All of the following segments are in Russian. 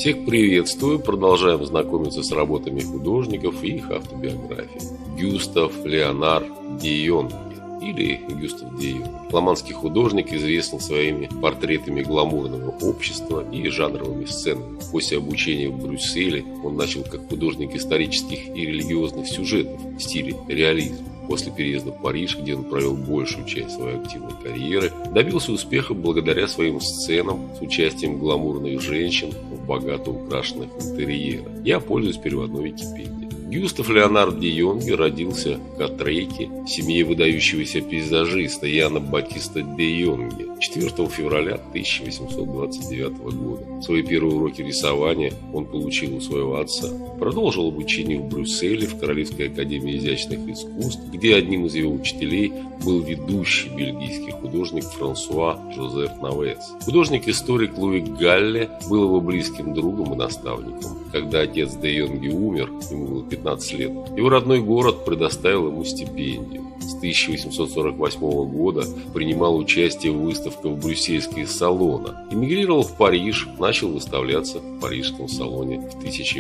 Всех приветствую, продолжаем знакомиться с работами художников и их автобиографией. Гюстав Леонар де Йонге или Гюстав де Йонге. Фламандский художник, известный своими портретами гламурного общества и жанровыми сценами. После обучения в Брюсселе он начал как художник исторических и религиозных сюжетов в стиле реализм. После переезда в Париж, где он провел большую часть своей активной карьеры, добился успеха благодаря своим сценам с участием гламурных женщин в богато украшенных интерьерах. Я пользуюсь переводной Википедией. Гюстав Леонар де Йонге родился в Котрейке в семье выдающегося пейзажиста Яна Батиста де Йонге 4 февраля 1829 года. Свои первые уроки рисования он получил у своего отца. Продолжил обучение в Брюсселе в Королевской академии изящных искусств, где одним из его учителей был ведущий бельгийский художник Франсуа Жозеф Навец. Художник-историк Луи Галле был его близким другом и наставником. Когда отец де Йонге умер, ему было 15 лет, его родной город предоставил ему стипендию. С 1848 года принимал участие в выставках брюссельских салонов. Эмигрировал в Париж, начал выставляться в парижском салоне в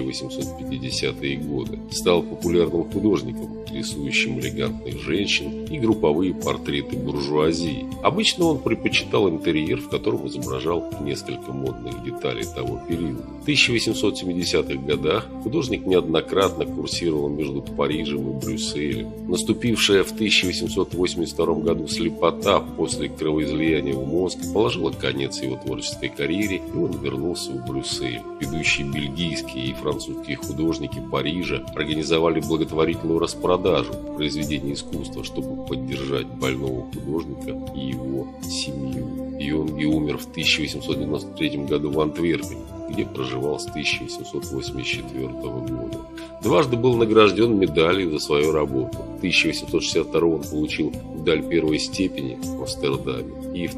1850-е годы. Стал популярным художником, рисующим элегантных женщин и групповые портреты буржуазии. Обычно он предпочитал интерьер, в котором изображал несколько модных деталей того периода. В 1870-х годах художник неоднократно курсировал между Парижем и Брюсселем. Наступившая в 1882 году слепота после кровоизлияния в мозг положила конец его творческой карьере, и он вернулся в Брюссель. Ведущие бельгийские и французские художники Парижа организовали благотворительную распродажу произведений искусства, чтобы поддержать больного художника и его семью. Йонге умер в 1893 году в Антверпене, где проживал с 1884 года. Дважды был награжден медалью за свою работу. В 1862 он получил медаль первой степени в Амстердаме и в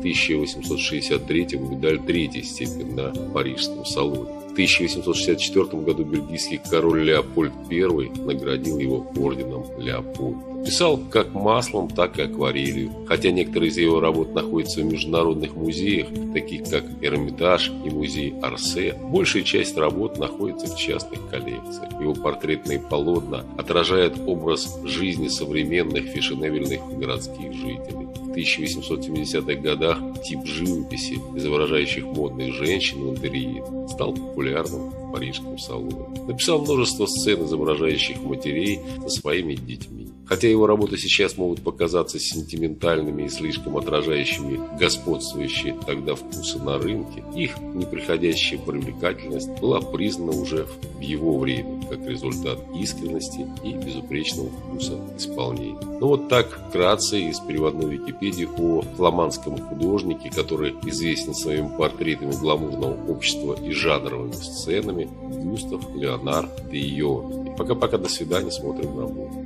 1863 медаль третьей степени на Парижском салоне. В 1864 году бельгийский король Леопольд I наградил его орденом Леопольда. Писал как маслом, так и акварелью. Хотя некоторые из его работ находятся в международных музеях, таких как Эрмитаж и музей Орсе, большая часть работ находится в частных коллекциях. Его портретные полотна отражают образ жизни современных фешенебельных городских жителей. В 1870-х годах тип живописи, изображающих модных женщин в интерьере, стал популярным в парижском салоне. Написал множество сцен, изображающих матерей со своими детьми. Хотя его работы сейчас могут показаться сентиментальными и слишком отражающими господствующие тогда вкусы на рынке, их неприходящая привлекательность была признана уже в его время как результат искренности и безупречного вкуса исполнения. Ну вот так вкратце из переводной Википедии о фламандском художнике, который известен своими портретами гламурного общества и жанровыми сценами, Гюстав Леонар де Йонге. Пока-пока, до свидания, смотрим работу.